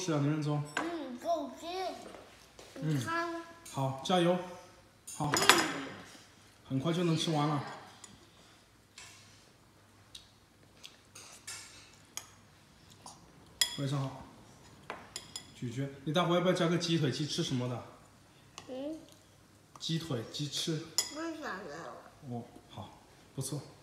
吃啊，刘仁忠。 够吃。你看。 好，加油。好，很快就能吃完了。非常好。咀嚼，你待会要不要加个鸡腿、鸡翅什么的？鸡腿、鸡翅。 不想要了。 哦，好，不错。